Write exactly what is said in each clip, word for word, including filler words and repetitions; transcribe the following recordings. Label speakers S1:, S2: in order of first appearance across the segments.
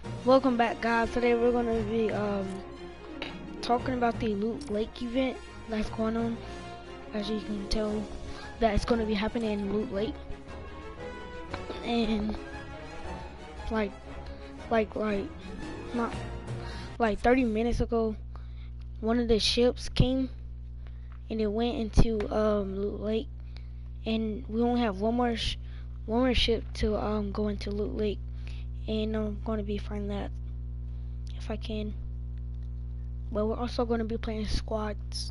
S1: Welcome back, guys. Today we're gonna be um talking about the Loot Lake event that's going on. As you can tell, that it's gonna be happening in Loot Lake, and like, like, like, not like thirty minutes ago, one of the ships came and it went into um Loot Lake, and we only have one more sh one more ship to um go into Loot Lake, and I'm gonna be finding that if I can. But we're also going to be playing squads.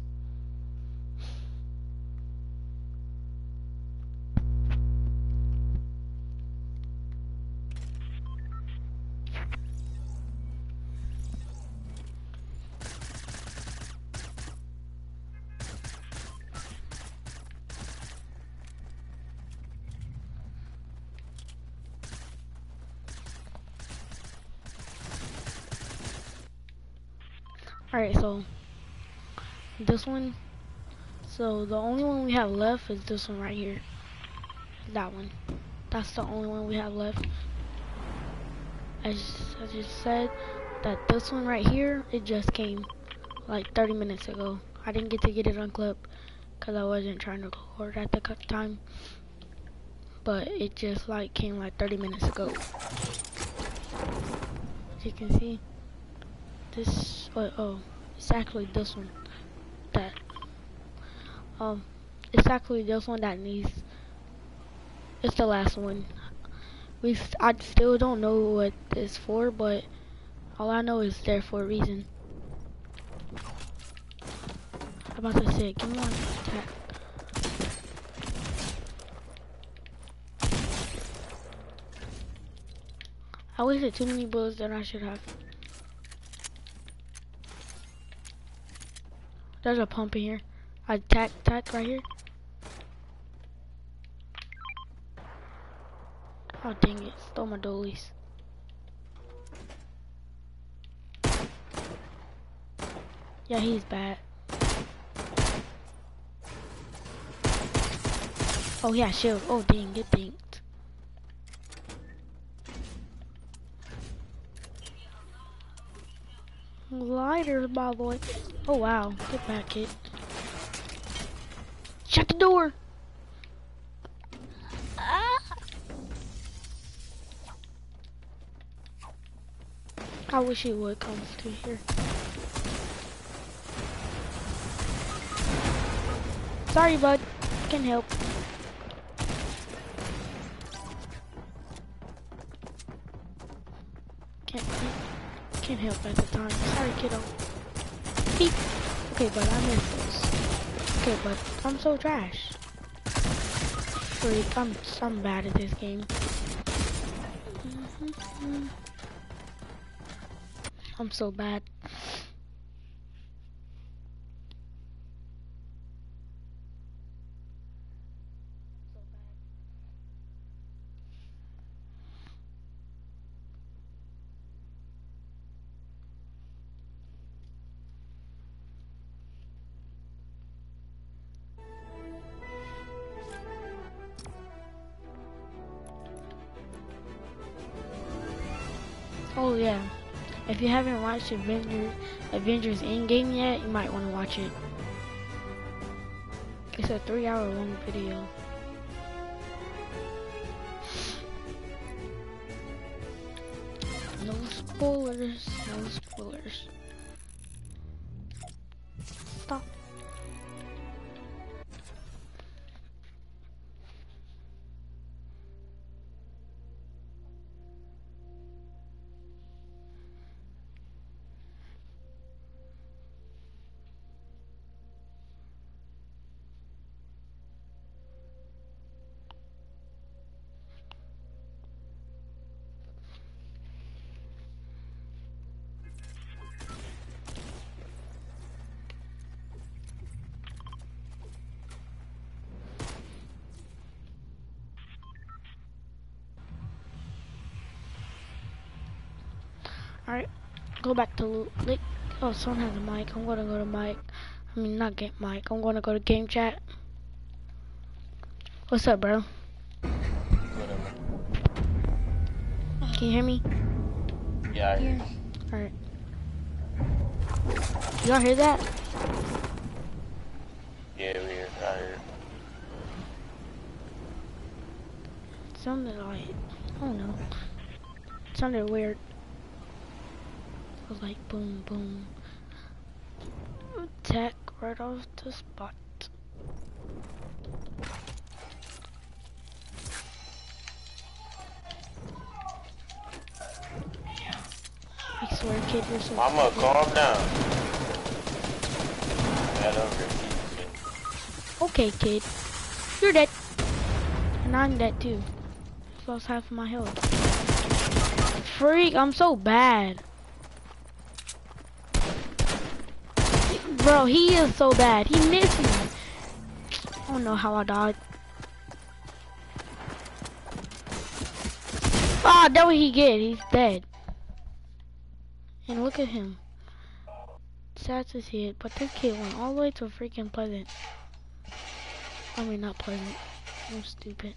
S1: Alright, so this one. So the only one we have left is this one right here. That one. That's the only one we have left. As I just said, that this one right here, it just came like thirty minutes ago. I didn't get to get it on clip because I wasn't trying to record at the time. But it just like came like thirty minutes ago. As you can see, this, oh, oh it's actually this one that, um, it's actually this one that needs, it's the last one. We, I still don't know what it's for, but all I know is there for a reason. I'm about to say, give me one attack. I wasted too many bullets than I should have. There's a pump in here. I tack, tack right here. Oh dang it, stole my dollies. Yeah, he's bad. Oh yeah, shield. Oh dang, get dinked. Gliders, by the way. Oh wow, get back, kid. Shut the door. Ah. I wish he would come to here. Sorry, bud. Can't help. Can't can't help at the time. Sorry, kiddo. Beep. Okay, but I missed those. Okay, but I'm so trash. Freak, I'm I'm bad at this game. Mm-hmm. I'm so bad. Oh yeah. If you haven't watched Avengers Avengers Endgame yet, you might want to watch it. It's a three hour long video. No spoilers, no spoilers. Stop. Alright, go back to loot. Like, oh, someone has a mic. I'm gonna go to mic. I mean, not get mic. I'm gonna go to game chat. What's up, bro?
S2: Whatever.
S1: Can you hear me?
S2: Yeah, I hear
S1: Here.
S2: you.
S1: Alright. Y'all hear that?
S2: Yeah, we hear. I hear.
S1: Something like, I don't know. It sounded weird. It was like boom, boom. Attack right off the spot. I swear, kid, you're so
S2: Mama,
S1: stupid.
S2: calm down. Head over here.
S1: Okay, kid. You're dead. And I'm dead too. Just lost half of my health. Freak, I'm so bad. Bro, he is so bad. He missed me. I don't know how I died. Ah, that what he get. He's dead. And look at him. Sad to see it, but this kid went all the way to freaking Pleasant. I mean, not Pleasant. I'm stupid.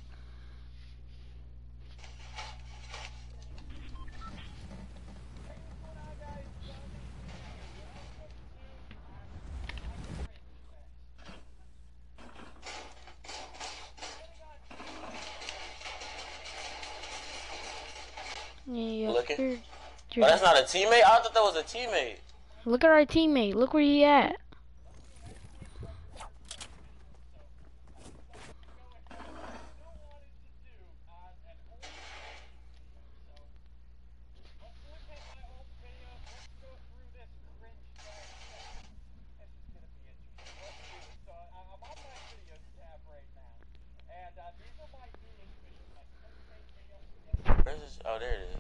S1: Yeah, yeah.
S2: Looking?
S1: You're,
S2: Oh,
S1: you're
S2: that's not a teammate? I thought that was a teammate.
S1: Look at our teammate. Look where he at.
S2: Where's this? Oh, there it is.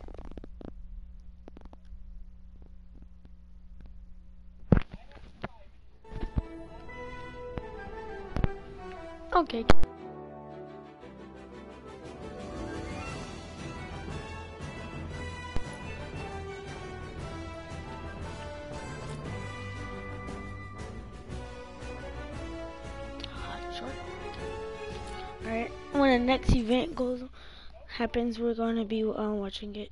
S1: Okay. Alright, when the next event goes happens, we're gonna be uh, watching it.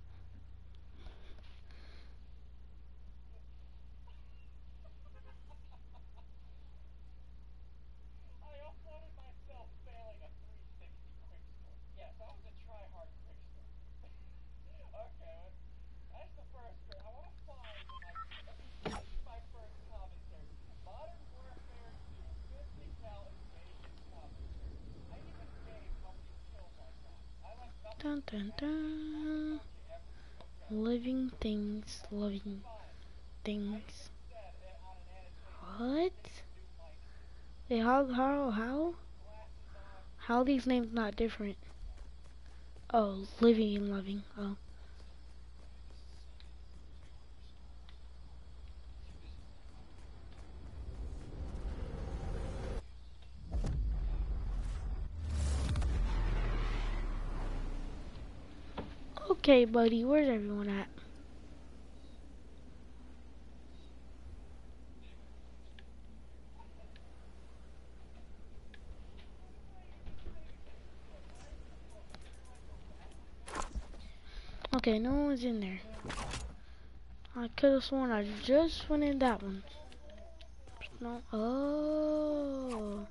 S1: Dun dun dun. Living things, living things. What? Wait, how, how, how? How are these names not different? Oh, living and loving. Oh. Okay, buddy, where's everyone at? Okay, no one's in there. I could have sworn I just went in that one. No. Oh.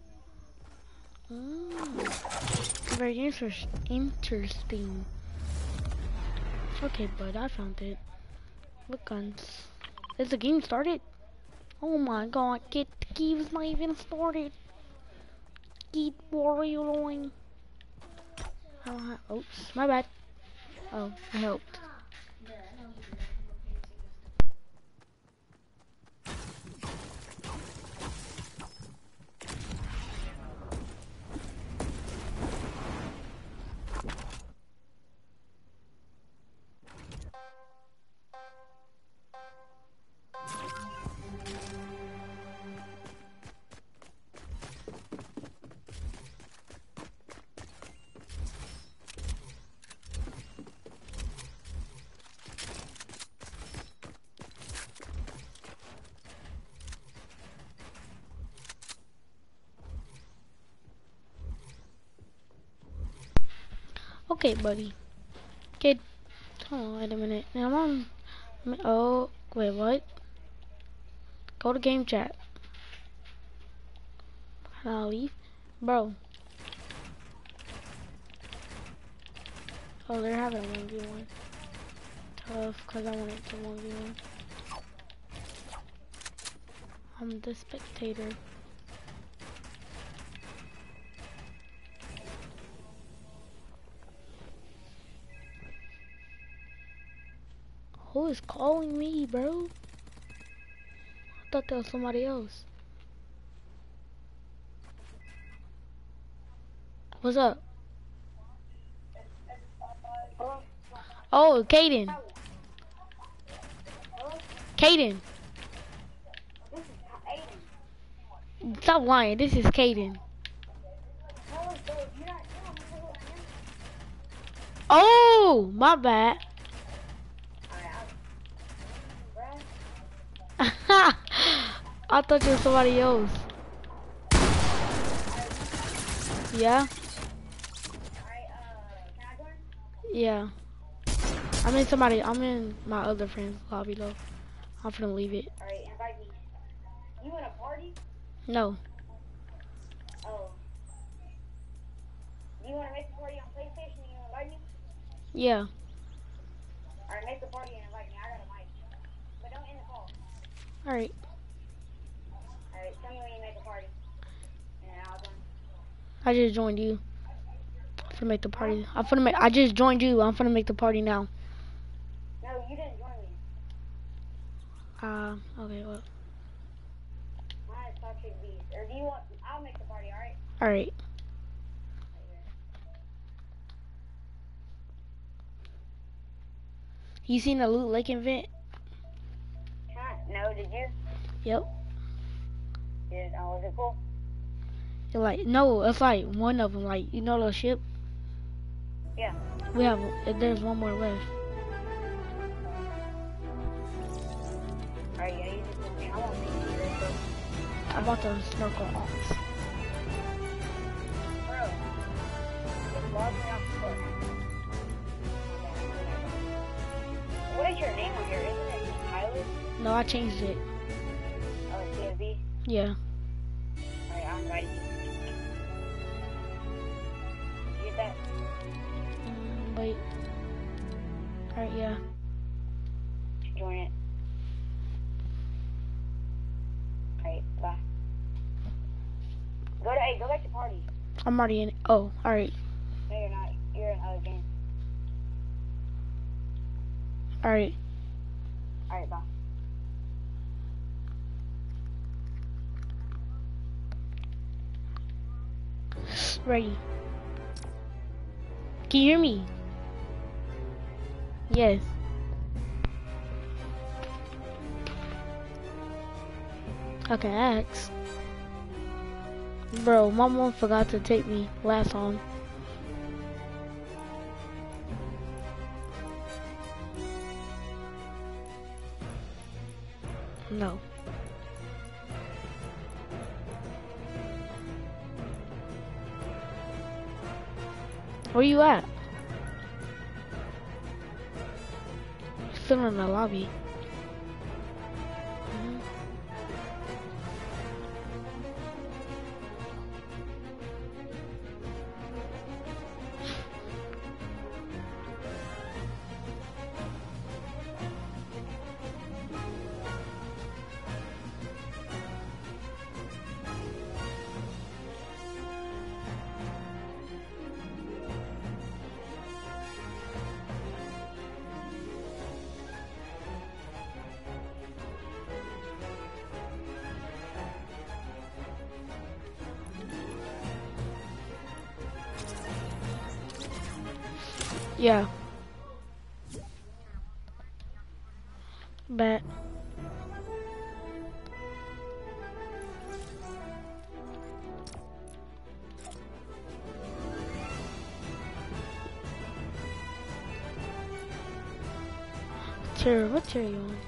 S1: Mm. Very inter interesting. Okay, bud, I found it. Look, guns. Is the game started? Oh my god, get the game's not even started. Get what are you doing? I don't have. Oops, my bad. Oh, I helped. Okay, buddy. Kid, Oh, wait a minute. Now I'm on. Oh, wait, what? Go to game chat. I'll leave. Bro. Oh, they're having a one v one. Tough, because I wanted to one v one. I'm the spectator. Who is calling me, bro? I thought that was somebody else. What's up? Oh, Kaden. Kaden. Stop lying. This is Kaden. Oh, my bad. I thought you were somebody else. Yeah? Yeah. I'm in somebody, I'm in my other friend's lobby though. I'm finna leave it.
S3: Alright, invite me. You in a party?
S1: No.
S3: Oh. Do you want to make the party on PlayStation and you invite me?
S1: Yeah.
S3: Alright, make the party and invite me. I got a mic. But don't end the call.
S1: Alright.
S3: Alright, tell me when you make a party. And then I'll join.
S1: I just joined you. I'm finna make the party. I'm finna make, I just joined you. I'm finna make the party now.
S3: No, you didn't join me.
S1: Uh, okay, well.
S3: Mine is Toxic Beast. Or do you want, I'll make the party, alright?
S1: Alright. You seen the Loot Lake event?
S3: Huh? No, did you?
S1: Yep.
S3: Did, oh, was it cool?
S1: It like, no, it's like one of them. Like, you know the ship?
S3: Yeah.
S1: We have, there's one more left.
S3: Alright, yeah, you just told me. I won't see you real quick.
S1: I'm about to snorkel off.
S3: Bro. Just log me off the book. What is your name on here? Isn't it Tyler?
S1: No, I changed it.
S3: Oh, C S B?
S1: Yeah.
S3: Alright, I'll invite you. Did you get that?
S1: Um, wait. Alright, yeah.
S3: Join it. Alright, bye. Go to, hey, go back to party.
S1: I'm already in. Oh, alright.
S3: No, you're not. You're in other game.
S1: Alright.
S3: Alright, bye.
S1: Ready. Can you hear me? Yes. I can ask. Bro, my mom forgot to take me last time. No. Where you at? Still in the lobby. Mhm. Yeah. Bet. Tier, what tier are you on?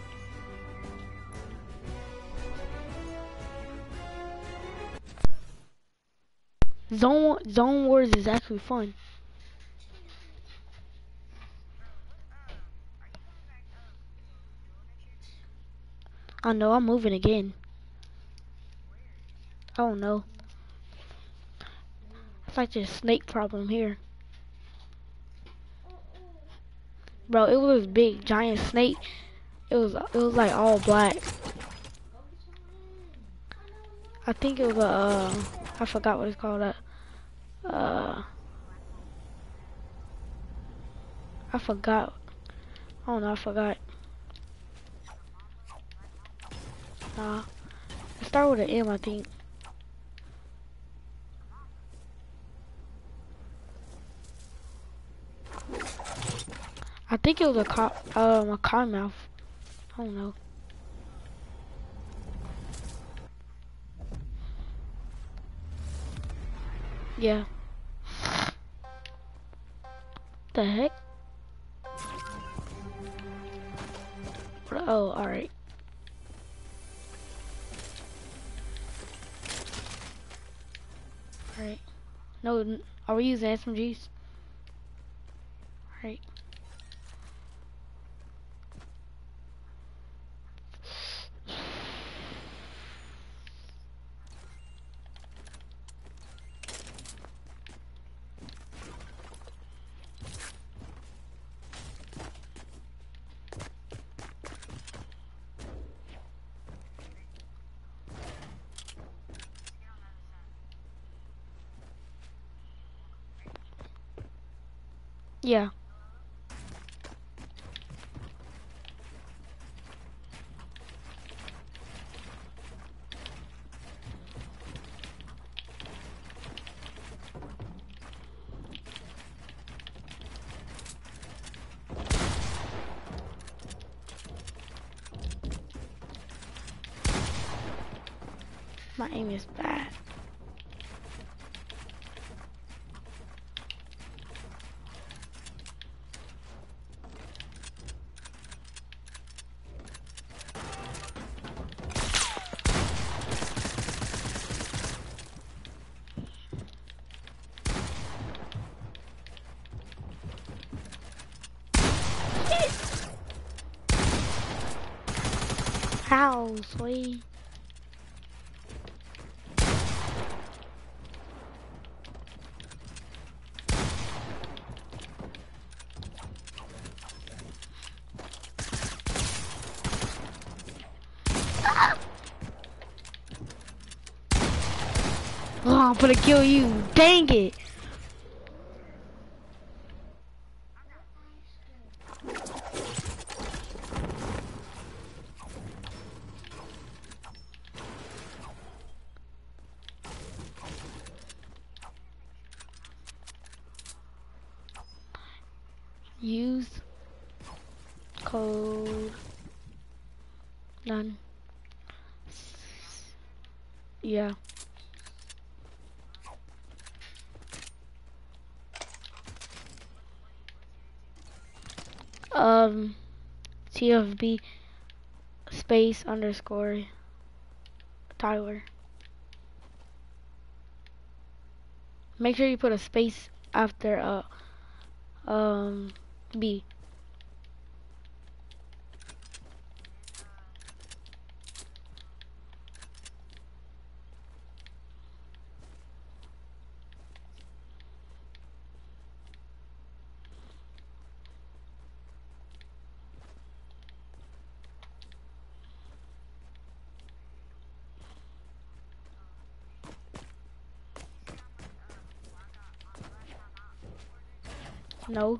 S1: Zone Zone Wars is actually fun. I know, I'm moving again. I don't know. It's like this snake problem here. Bro, it was this big giant snake. It was it was like all black. I think it was a uh, I forgot what it's called. Uh, uh I forgot. I don't know, I forgot. Nah. It started with an M, I think. I think it was a co um a cottonmouth. I don't know. Yeah. The heck? What- Oh, alright. Alright. No, n- are we using S M Gs? Alright. Yeah. My aim is bad. Ow, sweet. Oh, I'm gonna kill you. Dang it. Use code none. Yeah. Um, T F B space underscore Tyler. Make sure you put a space after uh um B. No.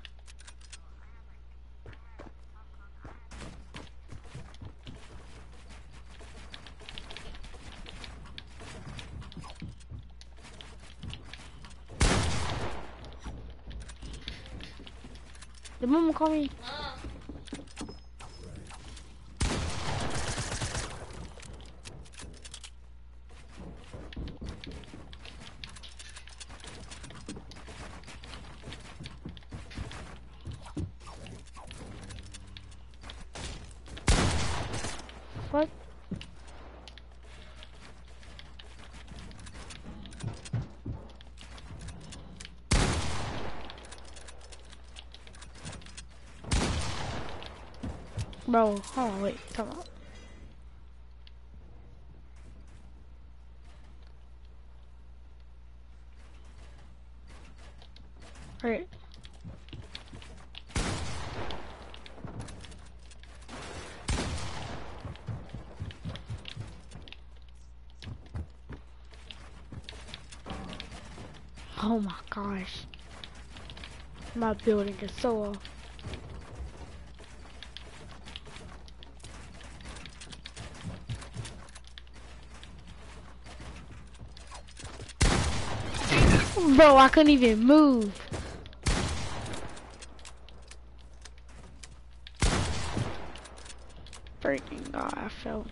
S1: Did mama call me? What? Bro, hold on, wait, come on. Right. Oh my gosh. My building is so off. Bro, I couldn't even move. Freaking God, I fell.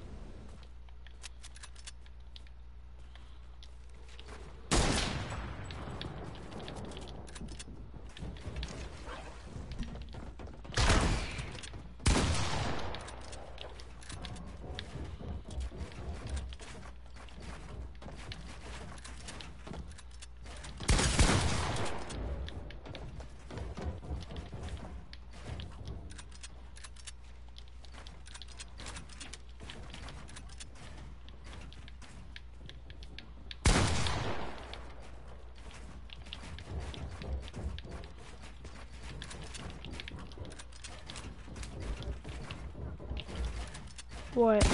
S1: What?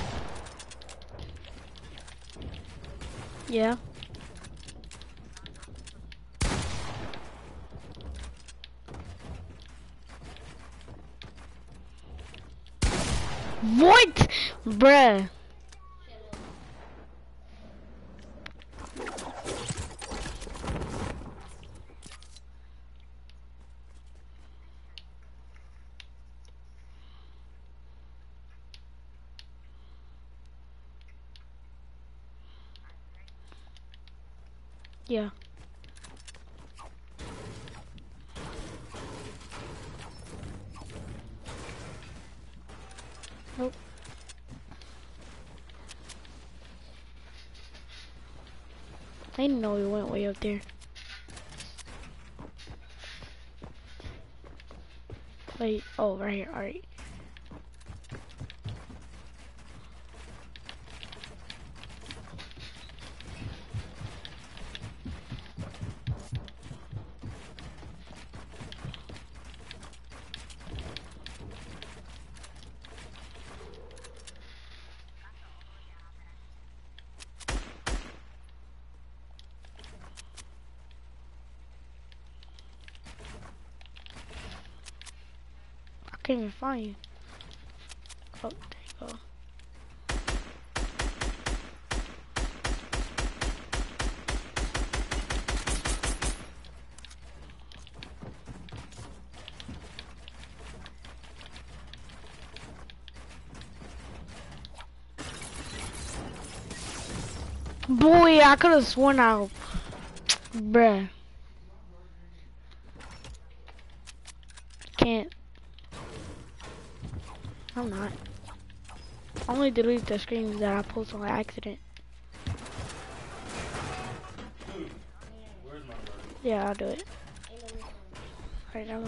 S1: Yeah. What? Bruh. Yeah. Nope. I didn't know we went way up there. Wait, oh, right here, alright. I can't even find you. Oh, there you go. Boy, I could have sworn I, bruh. Can't. I'm not. I only delete the screens that I post on accident.
S4: Where's my brother?
S1: Yeah, I'll do it. Alright, I'm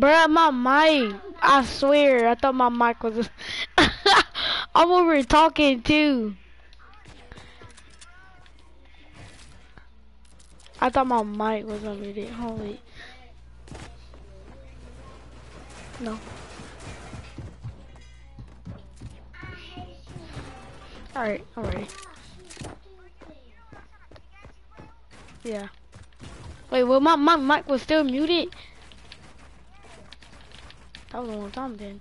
S1: Bruh, my mic. I swear, I thought my mic was. I'm over here talking too. I thought my mic was unmuted. Holy. No. Alright, alright. Yeah. Wait, well, my, my mic was still muted? That was a long time then.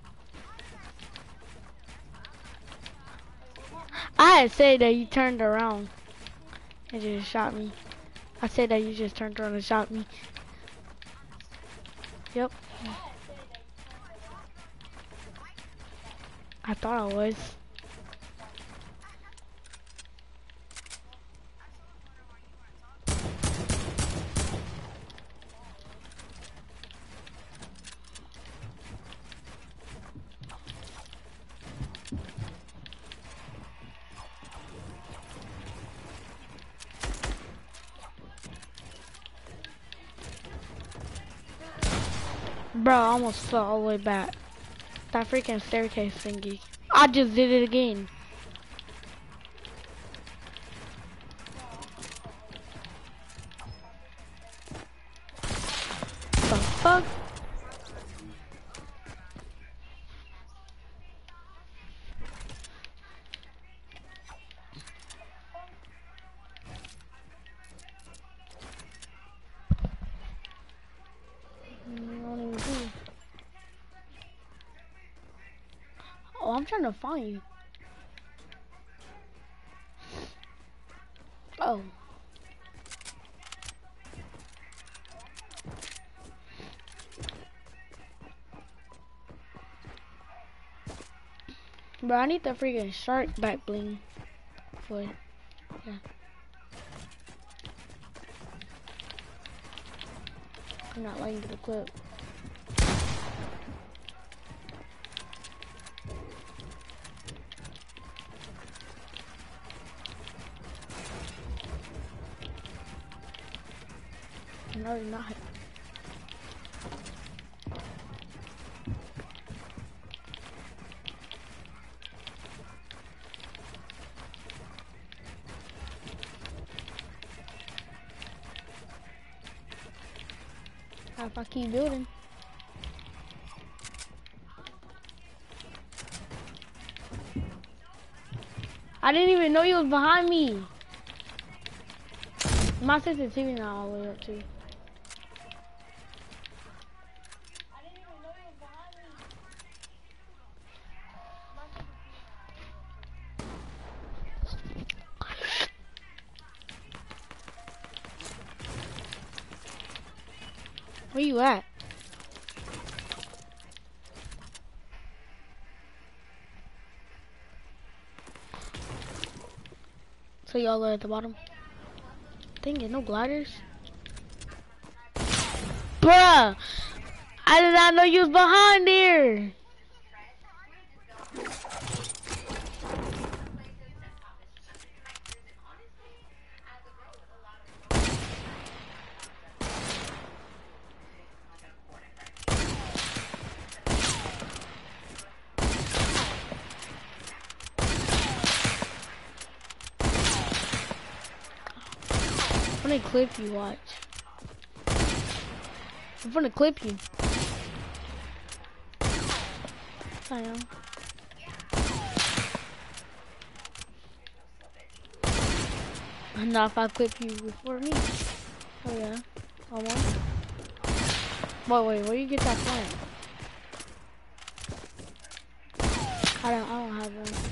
S1: I had said that you turned around and just shot me. I said that you just turned around and shot me. Yep. I thought I was. Bro, I almost fell all the way back. That freaking staircase thingy. I just did it again. The fuck? Oh, I'm trying to find you. Oh. Bro, I need the freaking shark back bling for it. Yeah. I'm not liking the clip. No, you're not. If I keep building. I didn't even know you was behind me. My sensitivity not all the way up too. Where you at? So y'all are at the bottom? Dang it, no gliders? Bruh! I did not know you was behind there! I'm gonna clip you, watch. I'm gonna clip you. I am. Not if I clip you before me. Oh yeah. I won't. Wait, wait, where you get that plant? I don't, I don't have one.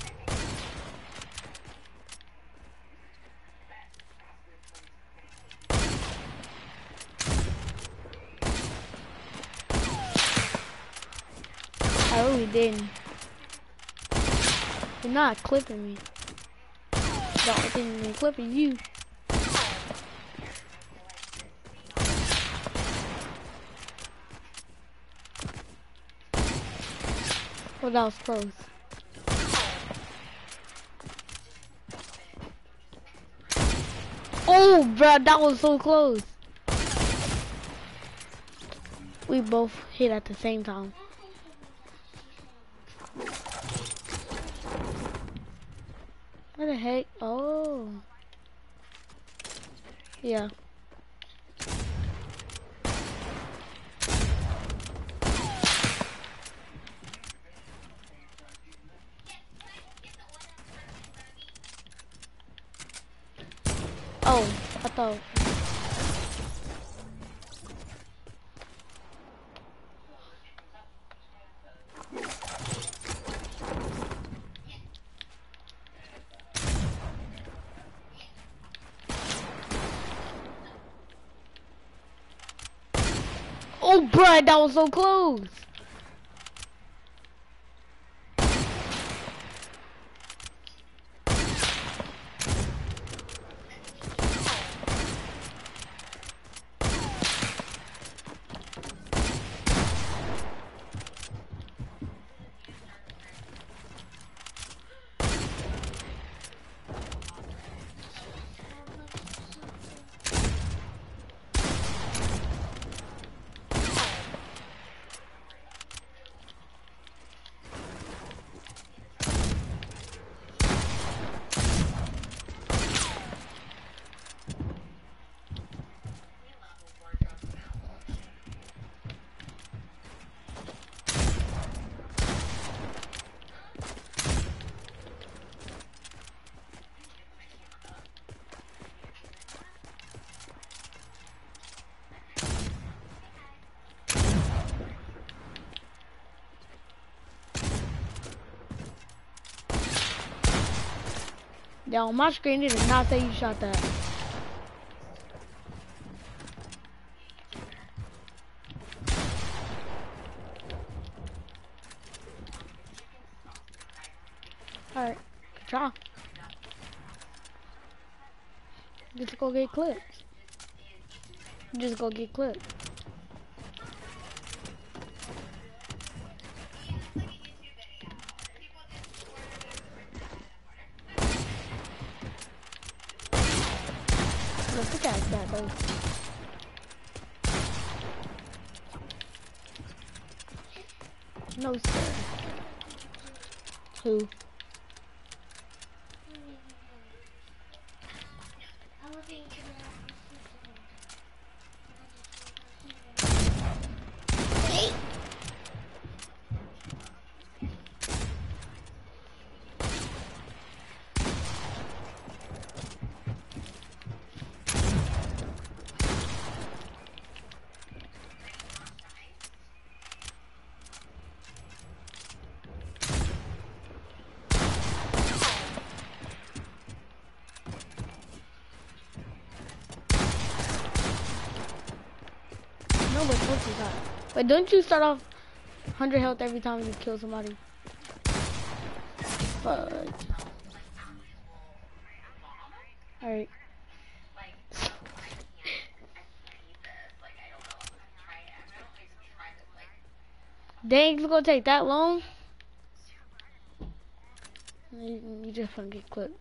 S1: I really didn't. You're not clipping me. The only thing that's clipping you. Well, that was close. Oh, bro, that was so close. We we both hit at the same time. What the heck? Oh. Yeah. Oh, I thought. Oh, bruh, that was so close. Yeah, on my screen, it did not say you shot that. Alright, try. Just go get clipped. Just go get clipped. Look at that, though. No, sir. Who? No, but close is that. But don't you start off one hundred health every time you kill somebody? Fuck. Alright. Dang, it's gonna take that long? You, you just wanna get clipped.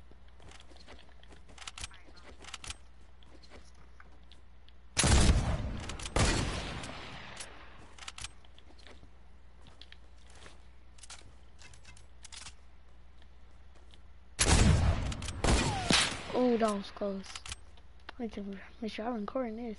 S1: Oh, that was close. I need to make sure I'm recording this.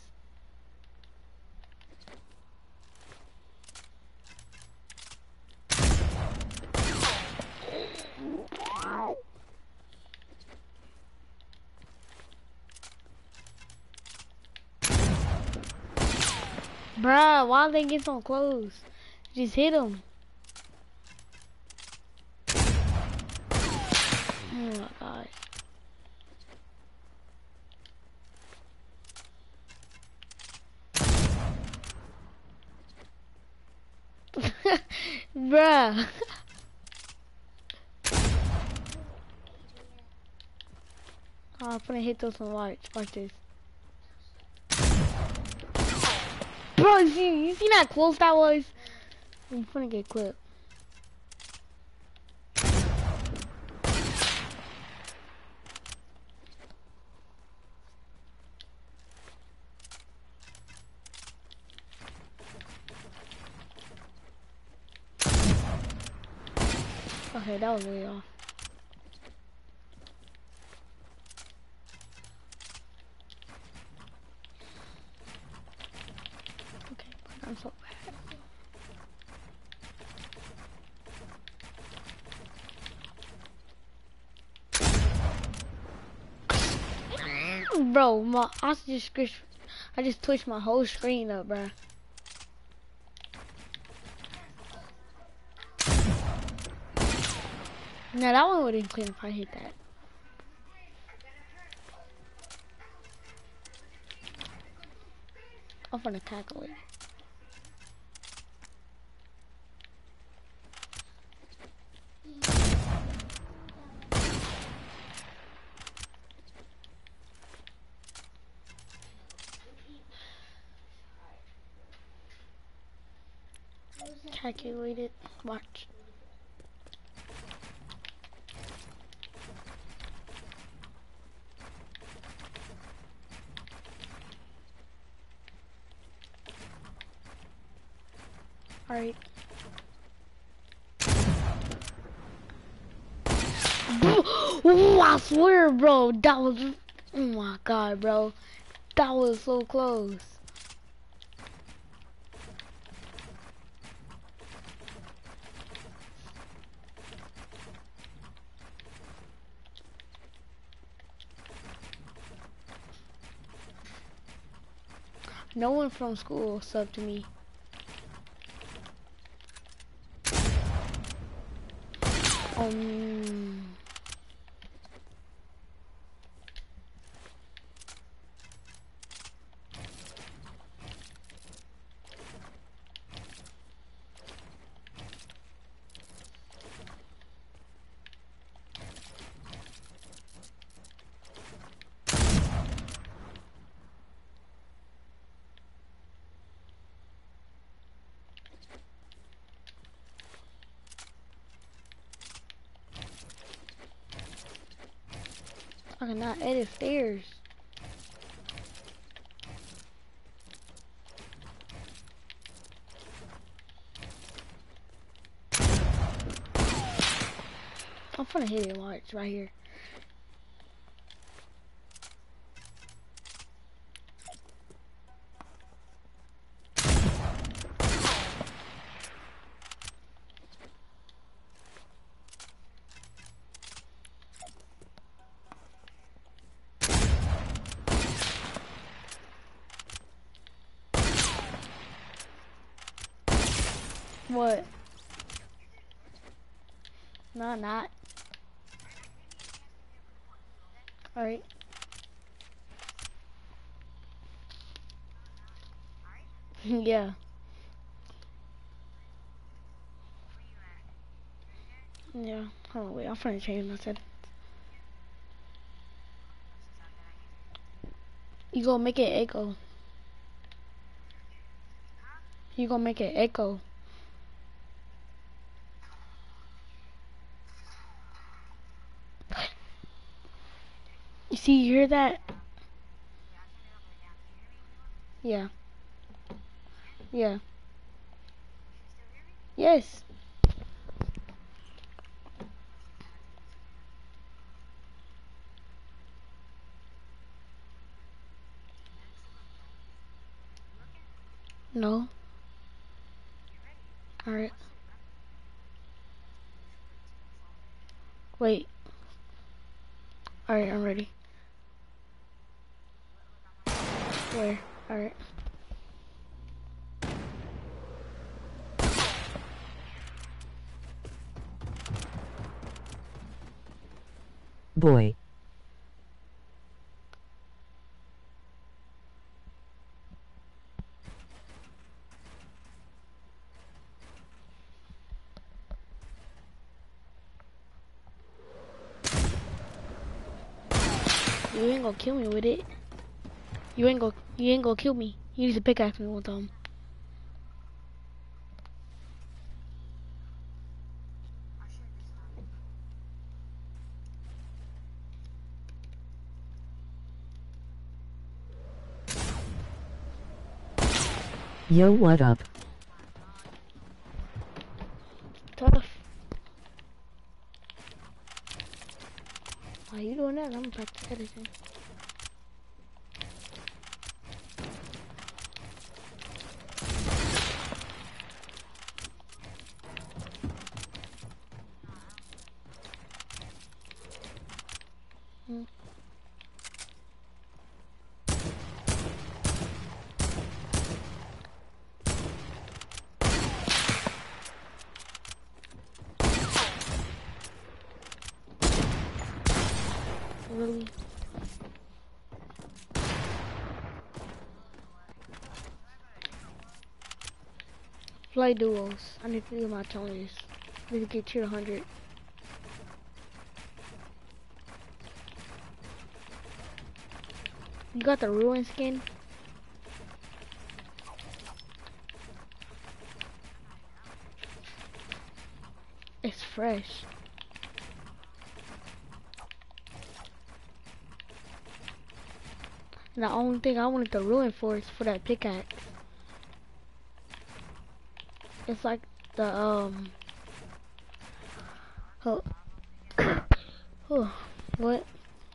S1: Bruh, why they get so close? Just hit him. Oh my gosh. Bruh. Oh, I'm gonna hit those and watch. Watch this. Bro, you see, you see how close that was? I'm gonna get clipped. Okay, that was way off. Okay, I'm so bad. Bro, my I just scratched, I just twitched my whole screen up, bro. Now that one wouldn't clean if I hit that. I'm gonna tackle it. Calculated. Watch. Alright. Ooh, I swear, bro, that was, oh my god, bro, that was so close. No one from school subbed to me. Um. I cannot edit stairs. I'm gonna hit it, watch, right here. What? No, not. Alright. Yeah. Yeah. Hold on, wait. I'm trying to change my settings. You gonna make it echo. You gonna make it echo. You see, you hear that? Yeah. Yeah. Yes. No. Alright. Wait. Alright, I'm ready. Where? Alright.
S5: Boy.
S1: You ain't gonna kill me with it. You ain't gonna, you ain't gonna kill me. You need to pickaxe me with them.
S5: Yo, what up?
S1: Tough. While you doing that, I'm gonna practice editing. Hmm. Really? Play duos. I need to do my challenges. I need to get to one hundred. You got the ruin skin? It's fresh. The only thing I wanted the ruin for is for that pickaxe. It's like the um oh, oh what?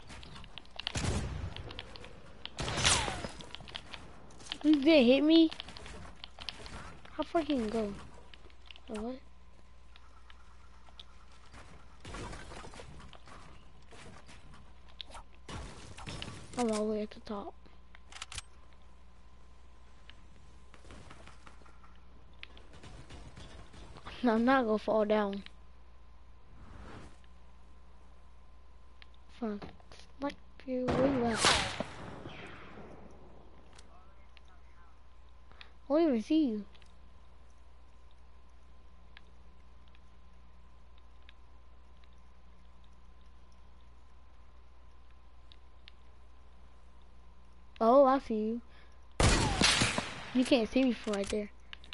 S1: You didn't hit me? How far can you go? Oh, what? I'm all the way at the top. No, I'm not gonna fall down. Fuck. Like you, where you at? I don't even see you. Oh, I see you. You can't see me from right there.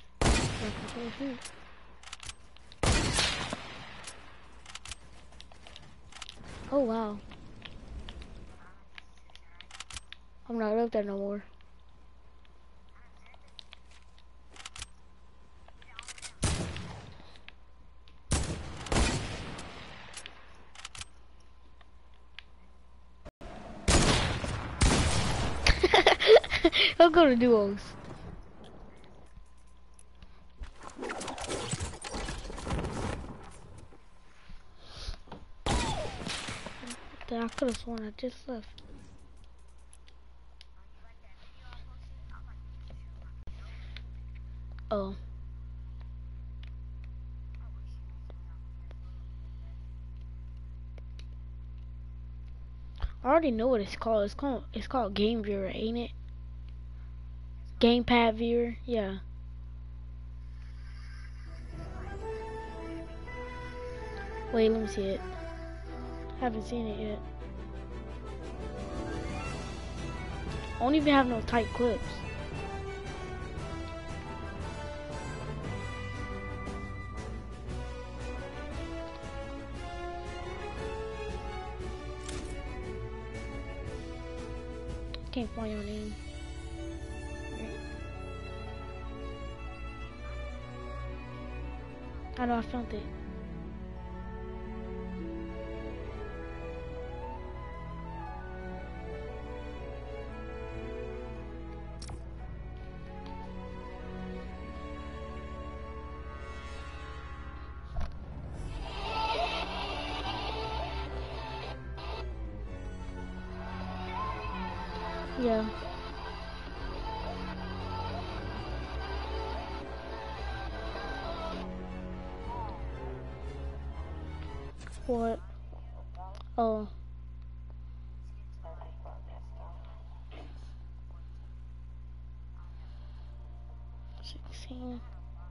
S1: Oh wow. I'm not up there no more. I'll go to duos. Then I could have sworn I just left. Oh. I already know what it's called. It's called it's called Game Viewer, ain't it? Gamepad Viewer, yeah. Wait, let me see it. Haven't seen it yet. I don't even have no tight clips. Can't find your name. I know I found it. Yeah. What? Oh. Sixteen.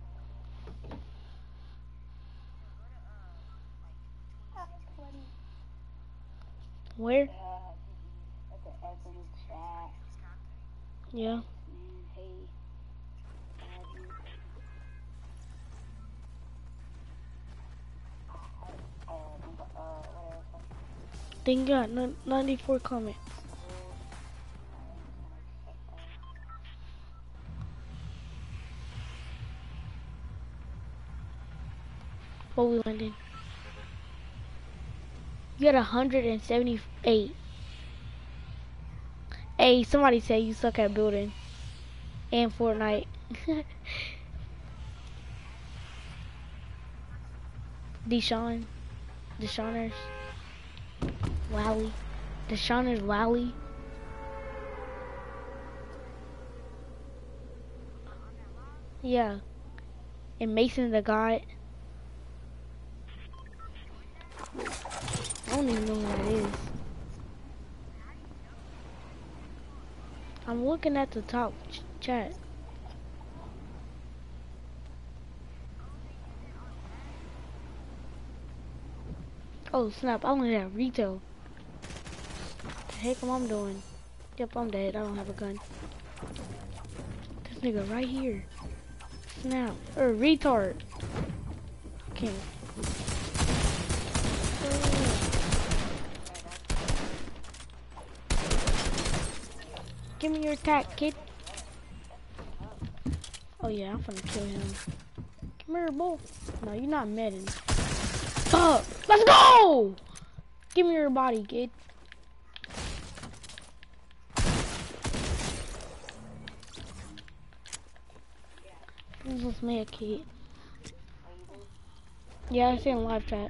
S1: Where? Yeah. Then you got ninety-four comments. What we landed? You had one hundred seventy-eight. Hey, somebody say you suck at building. And Fortnite. Deshaun. Deshauners. Wally. Deshauners Wally. Yeah. And Mason the God. I don't even know who that is. I'm looking at the top ch chat. Oh snap, I only have retail. What the heck am I doing? Yep, I'm dead. I don't have a gun. This nigga right here. Snap. Or retard. Okay. Give me your attack, kid. Oh yeah, I'm gonna kill him. Come here, bull. No, you're not medding. Fuck! Let's go! Give me your body, kid. This is me, a kid. Yeah, I see in live chat.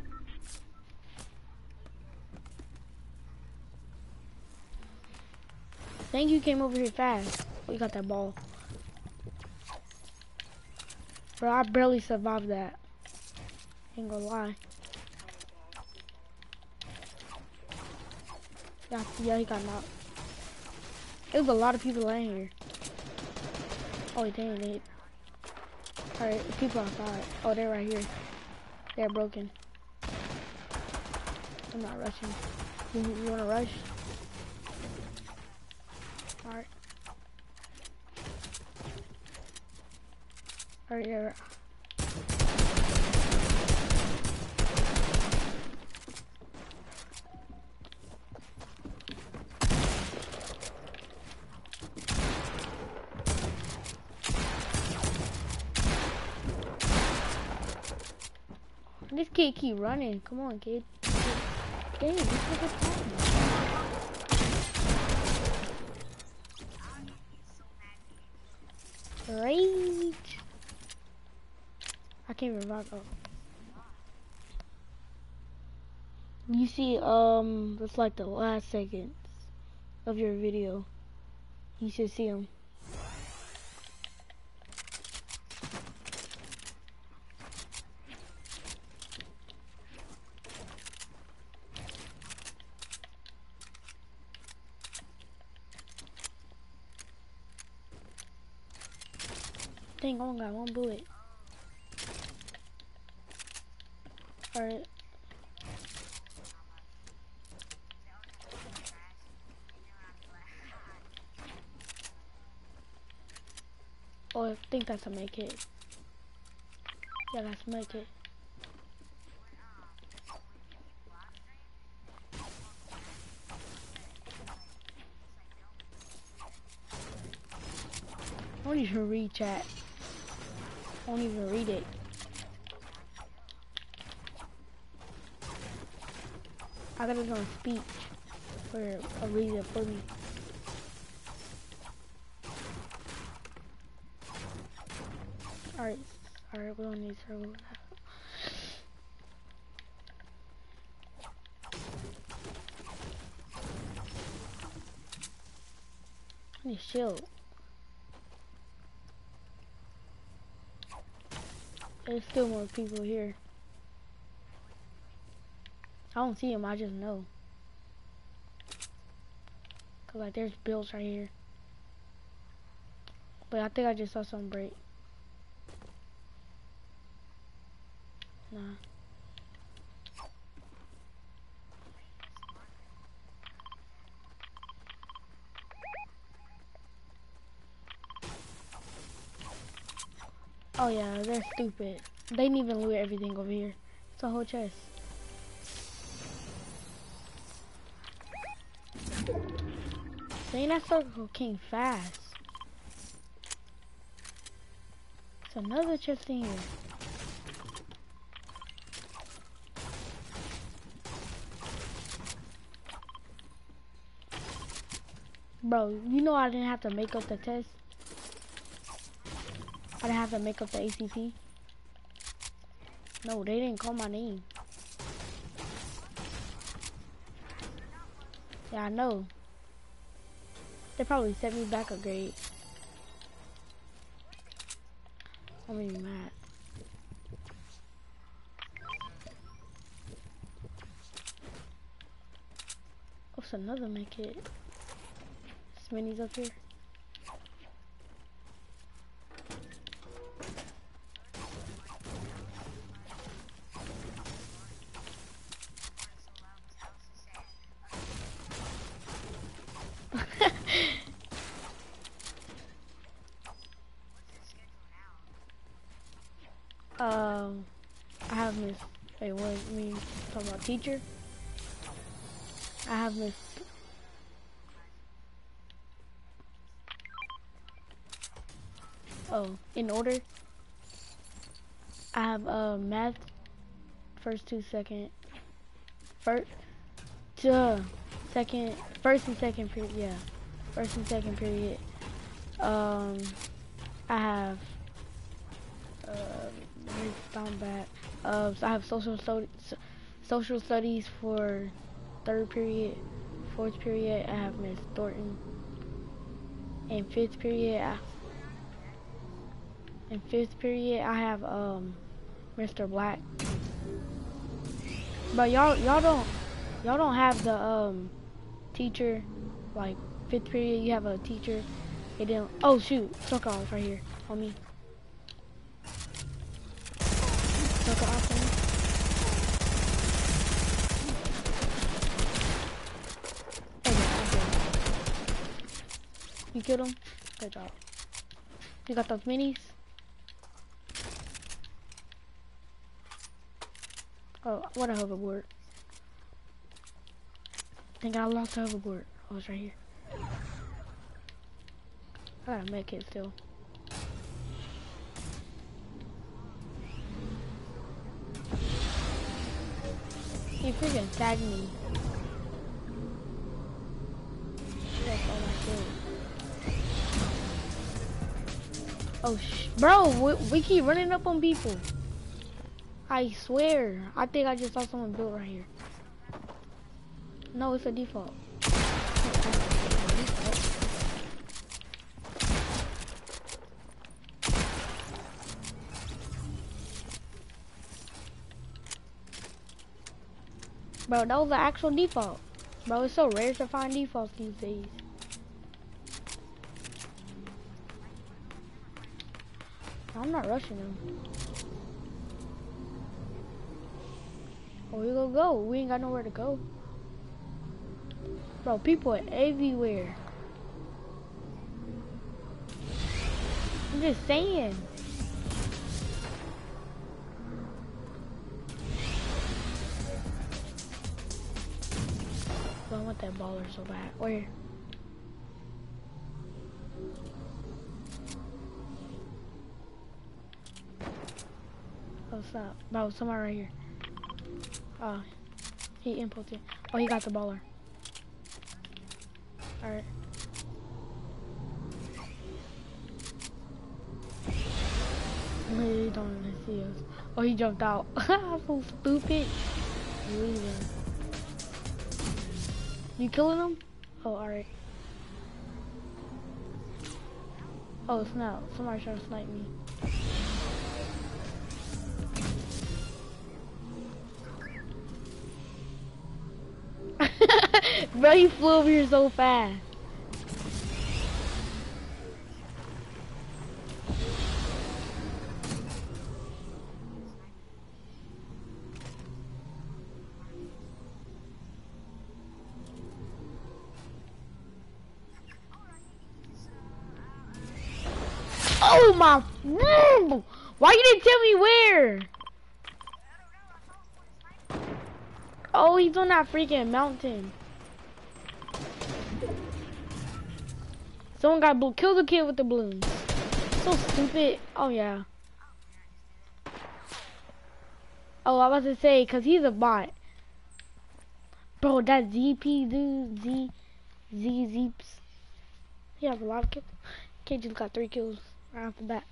S1: Thank you came over here fast. We got that ball. Bro, I barely survived that. Ain't gonna lie. Yeah, yeah, he got knocked. There was a lot of people in here. Oh, dang it. Alright, the people outside. Oh, they're right here. They're broken. I'm not rushing. You, you wanna rush? Alright. Alright, yeah. This kid keep running. Come on, kid. Damn, this nigga's time. Rage. I can't revive. Oh. You see, um, it's like the last seconds of your video. You should see them. Dang, I only got one bullet. Alright. Oh, I think that's a make it. Yeah, that's make it. I don't even read chat. I don't even read it. I got it on speech for a reason for me. Alright, alright, we don't need to remove that. I need a shield. There's still more people here. I don't see them, I just know. Cause like there's bills right here. But I think I just saw something break. Nah. Oh yeah, they're stupid. They didn't even loot everything over here. It's a whole chest. Dang, that circle came fast. There's another chest in here. Bro, you know I didn't have to make up the test. I didn't have to make up the A C T. No, they didn't call my name. Yeah, I know. They probably sent me back a grade. I'm even mad. What's another med kit? Sminny's up here. um, I have Miss. Hey, what I mean? Talking about teacher? I have Miss. Oh, in order. I have uh math, first two, second, first, uh, second, first and second period. Yeah, first and second period. Um, I have. Uh, let me down back. Uh, so I have social studies, social studies for third period, fourth period. I have Miss Thornton. In fifth period, I, in fifth period, I have um Mister Black. But y'all, y'all don't, y'all don't have the um teacher, like fifth period. You have a teacher. They didn't. Oh shoot, suck off right here on me. Suck off on me. You killed him? Good job. You got those minis? Oh, what a hoverboard. I think I lost the hoverboard. Oh, it's right here. I got a med kit still. He freaking tagged me. That's all I did. Oh, sh bro, we, we keep running up on people. I swear. I think I just saw someone built right here. No, it's a default. Bro, that was the actual default. Bro, it's so rare to find defaults these days. I'm not rushing them. Oh, we gonna go. We ain't got nowhere to go. Bro, people are everywhere. I'm just saying. Bro, I want that baller so bad. Where? Oh, stop. Bro, somewhere right here. Oh, he inputted. Oh, he got the baller. Alright. He don't even see us. Oh, he jumped out. So stupid. Leaving. You killing him? Oh, alright. Oh, snap. Somebody trying to snipe me. Bro, he flew over here so fast. Oh my! Why you didn't tell me where? Oh, he's on that freaking mountain. Someone got blue. Kill the kid with the balloons. So stupid. Oh yeah. Oh, I was about to say, cause he's a bot. Bro, that Z P dude, Z, Z Zeeps. He has a lot of kills. Kid just got three kills right off the bat.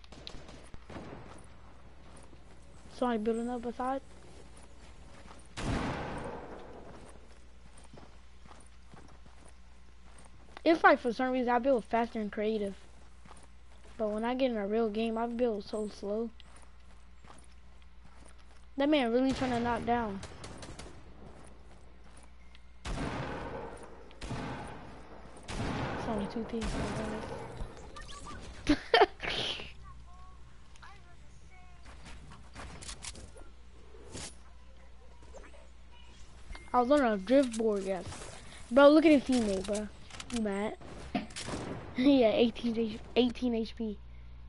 S1: Somebody building up beside. It's like for some reason I build faster and creative. But when I get in a real game, I build so slow. That man really trying to knock down. It's only two teams. I was on a drift board, yes. Bro, look at his teammate, bro. You mad? Yeah, eighteen, eighteen H P.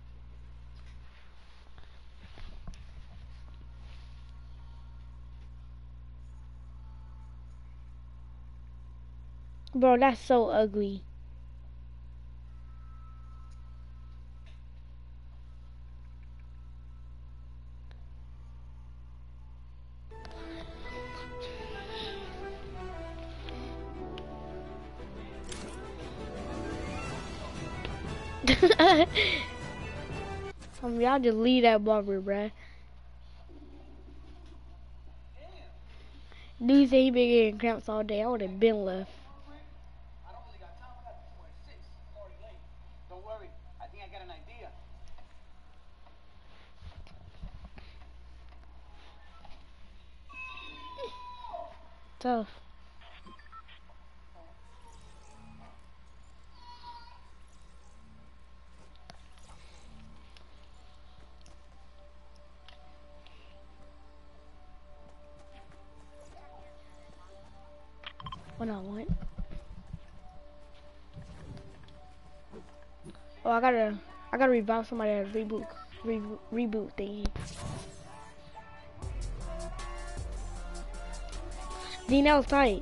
S1: Bro, that's so ugly. I mean, y'all just leave that blubber, bruh. Dude say he been getting cramps all day. I would have been left.
S6: I don't really got time for that before it's six. It's already late. Don't worry. I think I got an idea.
S1: Tough. When I want. Oh, I gotta, I gotta revive somebody at reboot, re reboot thingy. D N L's tight.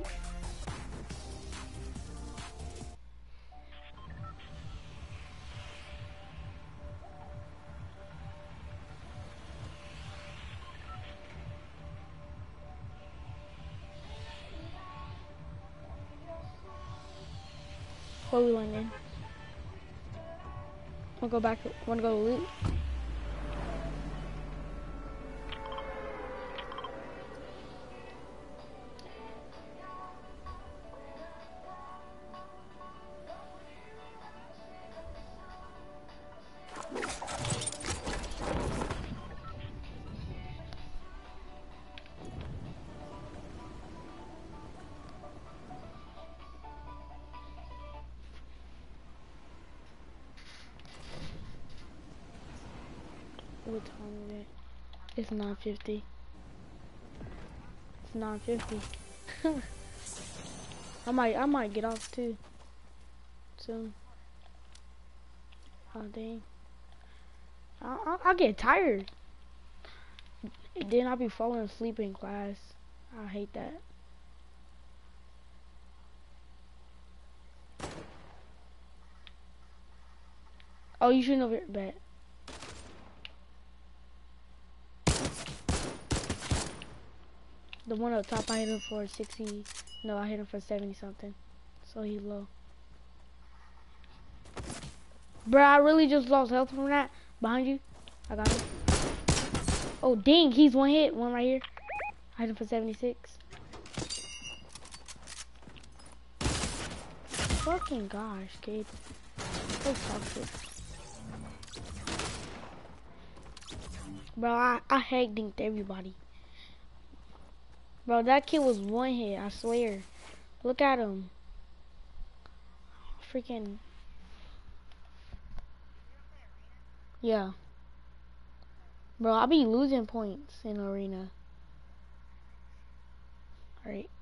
S1: Where we landing? Wanna go back? Wanna go to loot? What time is it? It's nine fifty. It's nine fifty. I might, I might get off too. Soon. Oh dang. I, I, I get tired. Then I'll be falling asleep in class. I hate that. Oh, you shouldn't have bet. The one up top, I hit him for sixty. No, I hit him for seventy something. So he's low. Bruh, I really just lost health from that. Behind you. I got him. Oh, dang. He's one hit. One right here. I hit him for seventy-six. Fucking gosh, kid. So toxic. Bro, I, I hate dinked everybody. Bro, that kid was one hit, I swear. Look at him. Freaking. Yeah. Bro, I be losing points in arena. Alright.